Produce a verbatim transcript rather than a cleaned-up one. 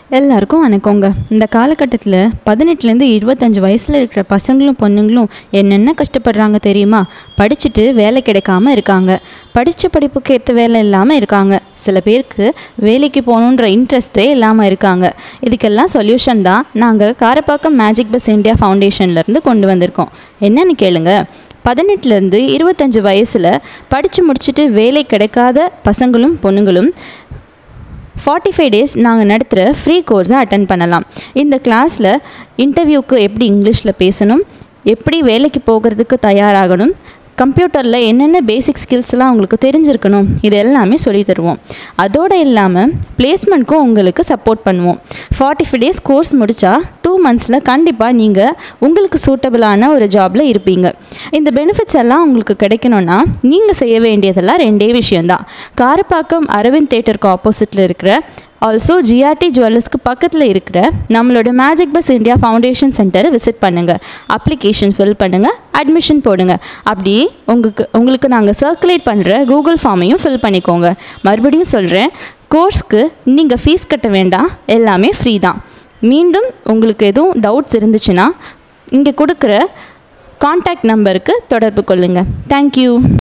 எல்லாருக்கும் வணக்கங்க. இந்த காலகட்டத்தில் பதினெட்டுலேருந்து இருபத்தஞ்சி வயசில் இருக்கிற பசங்களும் பொண்ணுங்களும் என்னென்ன கஷ்டப்படுறாங்க தெரியுமா? படிச்சுட்டு வேலை கிடைக்காம இருக்காங்க, படித்த படிப்புக்கு ஏற்ற வேலை இல்லாமல் இருக்காங்க, சில பேருக்கு வேலைக்கு போகணுன்ற இன்ட்ரெஸ்ட்டே இல்லாமல் இருக்காங்க. இதுக்கெல்லாம் சொல்யூஷன் தான் நாங்கள் காரப்பாக்கம் மேஜிக் பஸ் இந்தியா ஃபவுண்டேஷன்லேருந்து கொண்டு வந்திருக்கோம். என்னன்னு கேளுங்க. பதினெட்டுலேருந்து இருபத்தஞ்சி வயசில் படித்து முடிச்சுட்டு வேலை கிடைக்காத பசங்களும் பொண்ணுங்களும் ஃபார்ட்டி ஃபைவ் டேஸ் நாங்கள் நடத்துகிற ஃப்ரீ கோர்ஸை அட்டன் பண்ணலாம். இந்த கிளாஸில் இன்டர்வியூக்கு எப்படி இங்கிலீஷில் பேசணும், எப்படி வேலைக்கு போகிறதுக்கு தயாராகணும், கம்ப்யூட்டரில் என்னென்ன பேசிக் ஸ்கில்ஸ்லாம் உங்களுக்கு தெரிஞ்சிருக்கணும், இது எல்லாமே சொல்லி தருவோம். அதோடு இல்லாமல் பிளேஸ்மெண்ட்க்கும் உங்களுக்கு சப்போர்ட் பண்ணுவோம். ஃபார்ட்டி ஃபைவ் டேஸ் கோர்ஸ் முடித்தா டூ மந்த்ஸில் கண்டிப்பாக நீங்கள் உங்களுக்கு சூட்டபிளான ஒரு ஜாபில் இருப்பீங்க. இந்த பெனிஃபிட்ஸ் எல்லாம் உங்களுக்கு கிடைக்கணும்னா நீங்கள் செய்ய வேண்டியதெல்லாம் ரெண்டே விஷயந்தான். காரப்பாக்கம் அரவிந்த் தேட்டருக்கு ஆப்போசிட்டில் இருக்கிற ஆல்சோ ஜிஆர்டி ஜுவல்லர்ஸ்க்கு பக்கத்தில் இருக்கிற நம்மளோட மேஜிக் பஸ் இந்தியா ஃபவுண்டேஷன் சென்டரை விசிட் பண்ணுங்கள். அப்ளிகேஷன் ஃபில் பண்ணுங்கள், அட்மிஷன் போடுங்க. அப்படி உங்களுக்கு உங்களுக்கு நாங்கள் சர்க்குலேட் பண்ணுற கூகுள் ஃபார்மையும் ஃபில் பண்ணிக்கோங்க. மறுபடியும் சொல்கிறேன், கோர்ஸ்க்கு நீங்கள் ஃபீஸ் கட்ட வேண்டாம், எல்லாமே ஃப்ரீ தான். மீண்டும் உங்களுக்கு எதுவும் டவுட்ஸ் இருந்துச்சுன்னா இங்கே கொடுக்குற கான்டாக்ட் நம்பருக்கு தொடர்பு கொள்ளுங்கள். தேங்க்யூ.